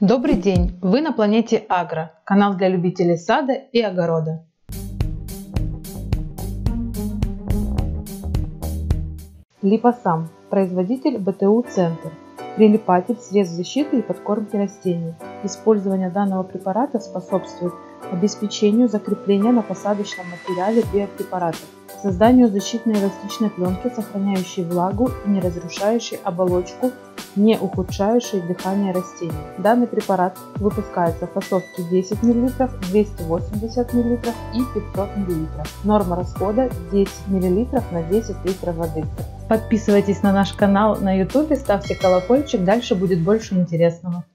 Добрый день! Вы на планете Агро, канал для любителей сада и огорода. Липосам, производитель БТУ Центр, прилипатель, средств защиты и подкормки растений. Использование данного препарата способствует обеспечению закрепления на посадочном материале биопрепаратов, созданию защитной эластичной пленки, сохраняющей влагу и не разрушающей оболочку, не ухудшающей дыхание растений. Данный препарат выпускается в фасовке 10 мл, 280 мл и 500 мл. Норма расхода 10 мл на 10 литров воды. Подписывайтесь на наш канал на YouTube, ставьте колокольчик, дальше будет больше интересного.